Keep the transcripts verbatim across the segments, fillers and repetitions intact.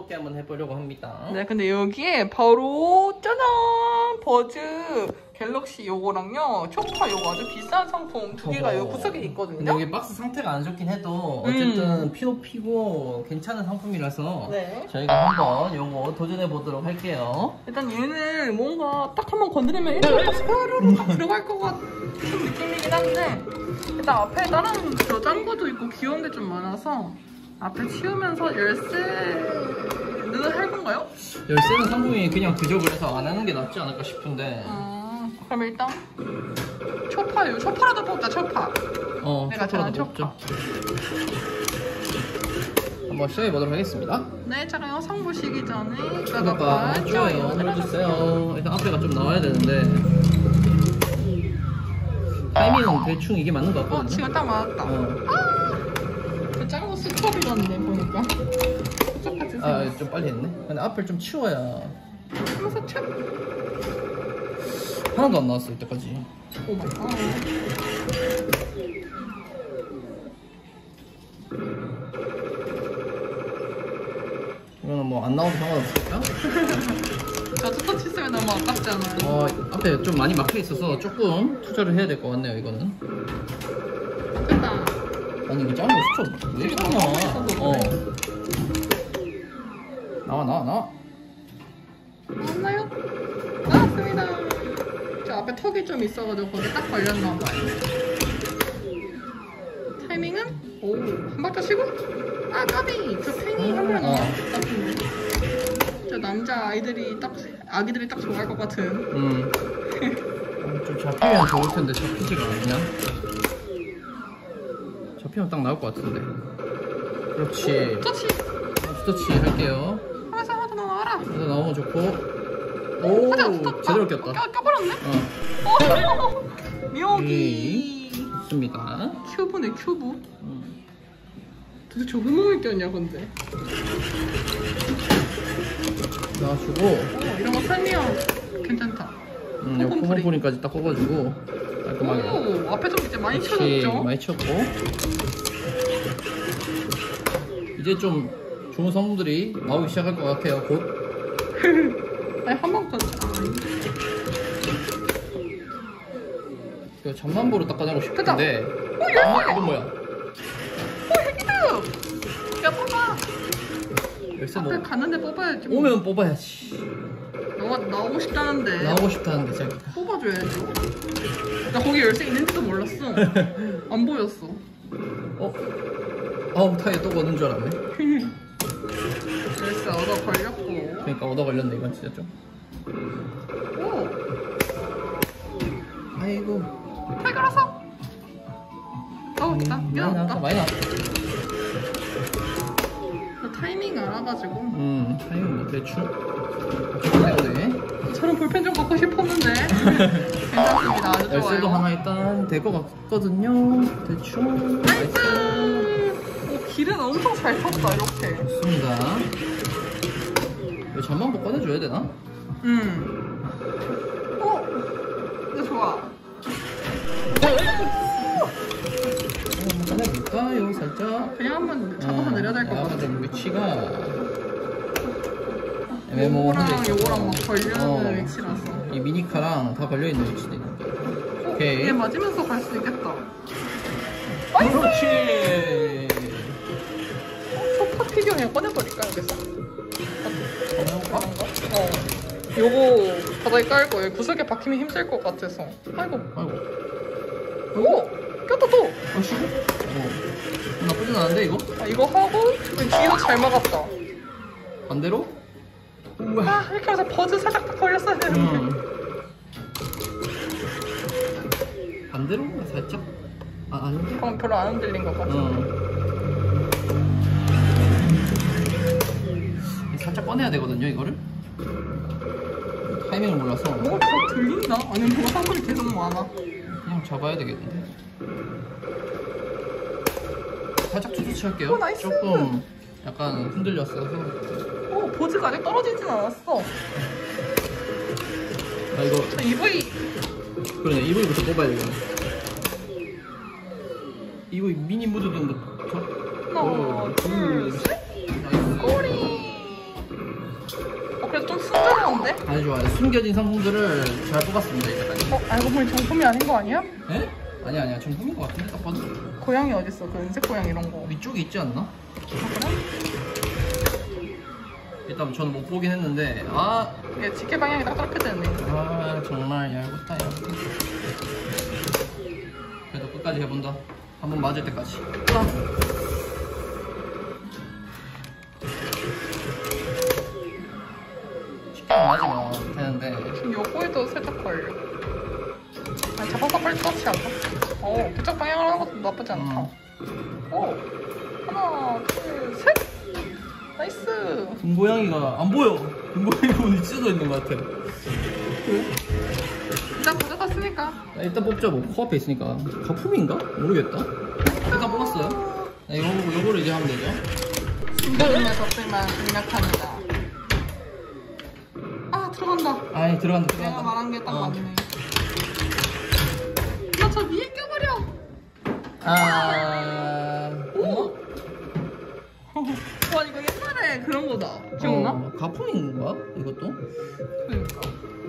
즐겁게 한번 해보려고 합니다. 네, 근데 여기에 바로 짜잔! 버즈 갤럭시 요거랑요 초파 요거 아주 비싼 상품 두 개가 여기 구석에 있거든요. 근데 여기 박스 상태가 안 좋긴 해도 어쨌든 음. 피오피고 괜찮은 상품이라서 네. 저희가 한번 요거 도전해 보도록 할게요. 일단 얘는 뭔가 딱 한번 건드리면 일단 스파르르 딱 들어갈 것 같은 느낌이긴 한데 일단 앞에 다른 저 짠 거도 있고 귀여운 게 좀 많아서 앞에 치우면서 열쇠는 할 건가요? 열쇠는 상품이 그냥 부족을 해서 안 하는 게 낫지 않을까 싶은데. 음, 그럼 일단 초파요. 초파라도 뽑자. 초파. 어, 내가 잘하는 초파. 한번 시작해 보도록 하겠습니다. 네, 제가 영상 보시기 전에 구독과 좋아요 눌러주세요. 일단 앞에가 좀 나와야 되는데 타이밍은 대충 이게 맞는 것 같거든요. 어, 지금 딱 맞았다. 어. 그 짱구 스톱이던데 보니까. 똑같이 생겼어. 아, 좀 빨리 했네. 근데 앞을 좀 치워야. 하면서 쳐. 하나도 안 나왔어 이때까지. 오 마이 갓. 이거는 뭐 안 나와도 상관없을까? 저 스톱 치으면 너무 아깝잖아요. 어, 앞에 좀 많이 막혀 있어서 조금 투자를 해야 될 것 같네요 이거는. 됐다. 아니 이게 짱구 스톱 왜 이렇게 나와? 어. 나와 나와 나와. 나왔나요? 나왔습니다. 저 앞에 턱이 좀 있어가지고 거기 딱 걸렸나 봐요. 타이밍은 오, 한 발짝 쉬고. 아, 까비. 저 팽이 한 번에 어. 나올 것 같은데. 저 남자 아이들이 딱 아기들이 딱 좋아할 것 같은. 음. 좀 잡히면 좋을 텐데 잡히지가 않냐? 잡히면 딱 나올 것 같은데. 그렇지. 터치. 스터치 할게요. 하면서 하나 더 나와라. 하나 나오면 좋고. 오, 하자, 붙었다. 제대로 꼈다. 껴, 껴버렸네? 어, 어. 묘기. 좋습니다. 큐브네, 큐브. 음. 도대체 저 구멍을 꼈냐, 근데. 놔주고. 어, 이런 거 살면 괜찮다. 음, 요 코모프린까지 딱 꼽아주고 깔끔하게. 오, 앞에도 이제 많이 그렇지, 쳐졌죠? 많이 쳤고. 이제 좀 좋은 성분들이 나오기 시작할 것 같아요. 곧. 아니, 한 번까지. 이거 전만부로 닦아내고 싶은데. 어, 야! 아, 이건 뭐야? 어, 핵이다! 야, 뽑아! 열쇠 앞에 뭐 갔는데 뽑아야지. 뭐. 오면 뽑아야지. 너가 나오고 싶다는데. 나오고 싶다는데 자기가. 뽑아줘야죠. 나 거기 열쇠 있는지도 몰랐어. 안 보였어. 어? 아우 타이어 또 거는 줄 알았네. 열쇠 얻어 걸렸고. 그러니까 얻어 걸렸네 이건 진짜 좀. 오! 아이고. 해결했어! 어, 됐다. 음, 많이 나왔다 미안하다. 많이 나왔다. 저 타이밍 알아가지고. 음 타이밍 뭐 대충. 때문에. 저런 볼펜 좀 갖고 싶었는데. 괜찮습니다. 아주 열쇠도 좋아요. 하나 일단 될 것 같거든요. 대충. 나이스! 오, 길은 엄청 잘 탔다, 이렇게. 좋습니다. 이거 전만부 꺼내줘야 되나? 음. 어? 이거 좋아. 한번 꺼내볼까요? 살짝. 그냥 한번 잡아서 내려야 될 것 약간 같아. 좀 위치가 요거랑 애매모호한데 요거랑 막 걸려있는 어. 위치라서. 이 미니카랑 다 걸려있는 위치도 있는데. 오케이. 얘 맞으면서 갈 수도 있겠다. 그렇지. 소파 피규어 그냥 꺼내버릴까, 여기서? 꺼내볼까? 어. 요거 바닥에 깔 거예요. 구석에 박히면 힘들 것 같아서. 아이고. 아이고. 오! 꼈다 또! 아이고. 어. 나쁘진 않은데 이거? 아, 이거 하고 뒤로 잘 막았다. 반대로? 우와. 아, 이렇게 하면서 버즈 살짝 딱 걸렸어야 되는데. 음. 반대로? 살짝? 아, 아닌데? 그럼 별로 안 흔들린 것 같아. 어. 살짝 꺼내야 되거든요, 이거를. 타이밍을 몰라서 뭐가 더 들린다? 아니면 뭐가 사물이 계속 많아? 그냥 잡아야 되겠는데. 살짝 투수치 할게요. 오, 나이스. 조금 약간 흔들렸어서. 어, 버즈가 아직 떨어지진 않았어. 아, 이거 저 이브이 그러네, 이브이부터 뽑아야 되겠네. 이브이 미니 무드등부터. 하나, 둘, 셋. 꼬리. 그래도 좀 순조로운데? 아주 좋아요. 숨겨진 상품들을 잘 뽑았습니다 이제까지. 어? 알고 보니 정품이 아닌 거 아니야? 에? 아니야 아니야 정품인 것 같은데 딱 봐도. 고양이 어딨어? 그 은색 고양이 이런 거. 위쪽에 있지 않나? 아, 그래? 일단 저는 못 보긴 했는데 아, 이게 지게 방향이 딱 저렇게 되네. 아 정말 얄궂다 얄궂다. 그래도 끝까지 해본다. 한번 맞을 때까지. 나 쉽게 맞으면 되는데. 지금 요거에도 살짝 걸려. 아니, 잡아서 빨리 터치 할까? 오, 그쪽 방향으로 하는 것도 나쁘지 않다. 오, 하나, 둘, 셋! 나이스! 금고양이가 안 보여. 금고양이가 오늘 찢어져 있는 것 같아. 일단 가져갔으니까. 나 일단 뽑자. 뭐 코앞에 있으니까. 가품인가? 모르겠다. 일단 뽑았어요. 나 이거 요거를 이제 하면 되죠. 숨겨둠에 덮을만 강력합니다. 아, 들어간다. 아이 들어간다 내가 들어간다. 말한 게 딱 어. 맞네. 나 저 위에 껴버려. 아. 오! 와, 이거 옛날에 그런 거다. 기억나? 어, 가품인가? 이것도? 그러니까.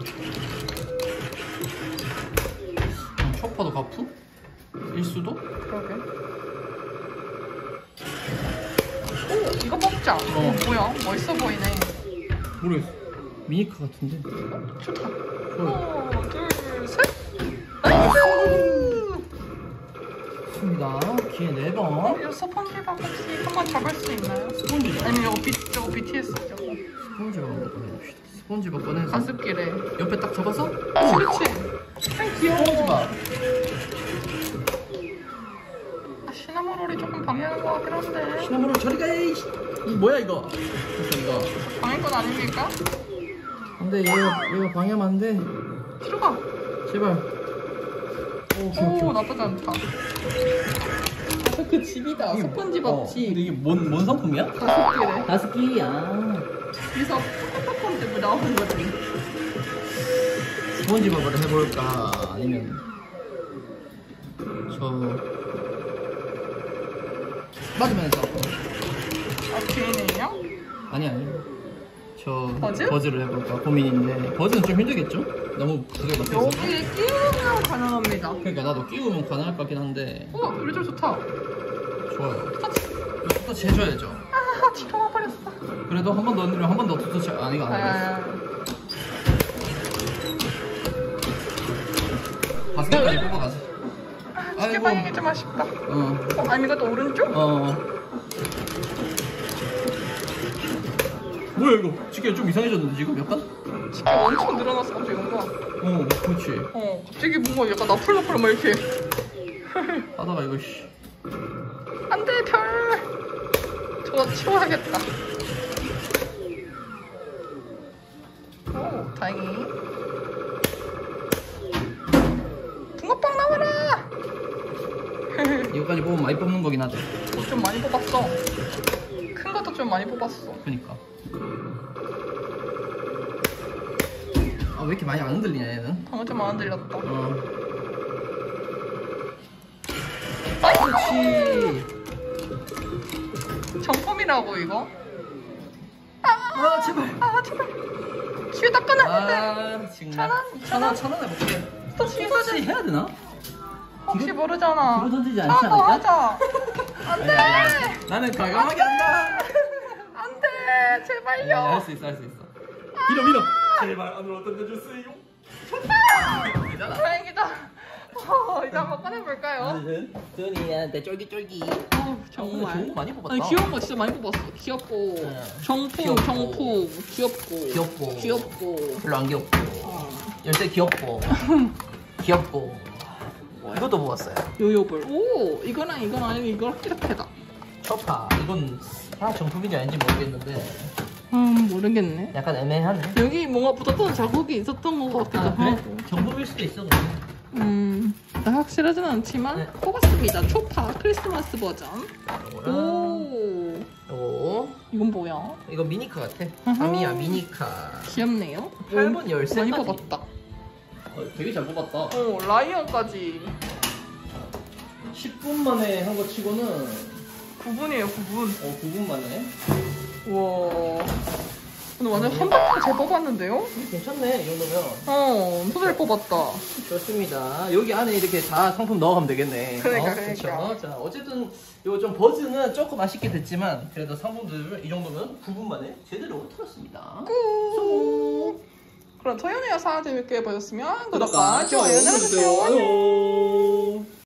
음, 쇼파도 가품? 일 수도? 그러게. 오, 이거 뽑자. 어. 뭐야? 멋있어 보이네. 모르겠어. 미니카 같은데. 좋다. 좋아요. 하나, 둘, 셋. 나이스! 좋습니다. 기회 네 번. 이거 스펀지밥 혹시 한번 잡을 수 있나요? 스폰지밥. 아니면 이거 비, 저거 비티에스 저거. 스폰지밥 한번 꺼내봅시다. 스폰지밥 꺼내서 가습기래. 옆에 딱 잡아서 오, 그렇지. 참 귀여워. 스폰지밥. 아, 시나모롤이 조금 방해하는 것 같긴 한데. 시나모롤 저리 가. 이 이 뭐야 이거? 됐어 이거. 방해인 건 아닙니까? 근데 얘가 얘가 방해하면 안 돼. 들어가. 제발. 오, 오케이, 오케이. 오, 나쁘지 않다. 아, 그 집이다. 스펀지밥 어, 집. 근데 이게 뭔, 뭔 상품이야? 가습기래. 가습기야. 여기서 팝팝팝 때문에 나오는 거지. 스폰지밥을 해볼까? 아니면 저 맞으면 상품. 아, 개인이에요? 아니 아니. 저 버즈? 버즈를 해볼까 고민인데 버즈는 좀 힘들겠죠? 너무 두개 박혀 있어서. 여기에 끼우면 가능합니다. 그러니까 나도 끼우면 가능할 것 같긴 한데 우와, 요즘 좋다. 좋아요. 터치. 터치 해줘야죠. 아, 뒤로 와버렸어. 그래도 한 번 더 누르면 한 번 더 터치. 아니 이거 안 돼. 아, 가슴까지 뽑아가자. 시계 방향이 좀 아쉽다. 어. 어, 아니 이것도 오른쪽? 어. 뭐야 이거? 지금 좀 이상해졌는데 지금 약간? 시계 엄청 늘어났어 갑자기 뭔가. 어, 그렇지. 어, 갑자기 뭔가 약간 나풀나풀 막 이렇게. 하다가 이거 씨. 안돼 별. 저거 치워야겠다. 오, 다행히. 붕어빵 나와라. 이거까지 뽑으면 많이 뽑는 거긴 하죠. 어, 좀 많이 뽑았어. 큰 것도 좀 많이 뽑았어. 그니까. 아, 왜 이렇게 많이 안 흔들리냐 얘는? 방금 좀 안 들렸다. 어. 그렇지. 정품이라고 이거? 아 제발. 아 제발. 기회 딱 끊었는데. 아 정말. 천 원? 천 원, 천 원에 볼게. 또 터치 지금 해야 되나? 혹시 뒤로- 모르잖아. 뒤로 던지지 않지 하나 더 않을까? 하자. 안돼. 나는 과감하게 한다. 안돼. 제발요. 할 수 있어, 할 수 있어. 밀어, 밀어. 제발 안으로 던져주세요. 되잖아. 다행이다. 어, 이제 한번 꺼내볼까요? 드니한테 쫄깃쫄깃. 어, 정말. 좋은 거 많이 뽑았다. 아니, 귀여운 거 진짜 많이 뽑았어. 귀엽고, 네. 정품, 귀엽고. 정품, 귀엽고, 귀엽고. 귀엽고. 별로 안 귀엽고. 어. 열쇠 귀엽고. 귀엽고. 이것도 뽑았어요. 요요볼. 오, 이거랑 이건 아니고 이거랑 이렇게다. 초파. 이건 아 정품인지 아닌지 모르겠는데 음, 모르겠네. 약간 애매하네. 여기 뭔가 붙었던 자국이 있었던 것 같기도 아, 그래? 하고. 정품일 수도 있어. 그래. 음, 확실하진 않지만 네. 뽑았습니다. 초파 크리스마스 버전. 요거랑 오, 요거. 이건 뭐야? 이거 미니카 같아. 아하. 아미야 미니카. 귀엽네요. 팔 번 열쇠까지. 많이 뽑았다. 어, 되게 잘 뽑았다. 어, 라이언까지. 십 분 만에 한 거 치고는 구 분이에요, 구 분. 어, 구 분 만에. 우와. 오늘 완전 한 바퀴 잘 뽑았는데요? 괜찮네, 이 정도면. 어, 엄청 잘 뽑았다. 좋습니다. 여기 안에 이렇게 다 상품 넣어가면 되겠네. 그러니까, 어, 그러니까. 그쵸? 자, 어쨌든 요 좀 버즈는 조금 아쉽게 됐지만 그래도 상품들 이 정도면 구 분 만에 제대로 털었습니다. 꾹. 그럼 토요일 영상 재밌게 보셨으면 구독과 구독과 좋아요 눌러주세요. 안녕.